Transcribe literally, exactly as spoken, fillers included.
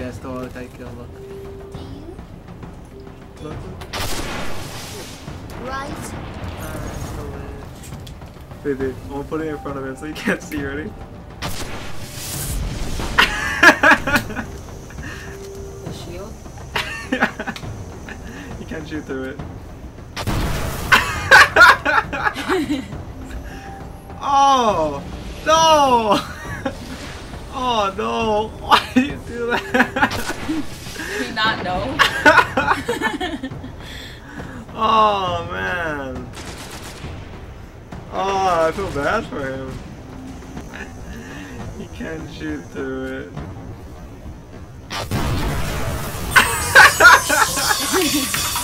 Yeah, it's the one that I killed. Look. Look. Right. Wait, wait. I'm gonna put it in front of him so you can't see. Ready? The shield? You can't shoot through it. Oh no! Oh no! Why do you do that? Did he not know? Oh man! Oh, I feel bad for him. He can't shoot through it.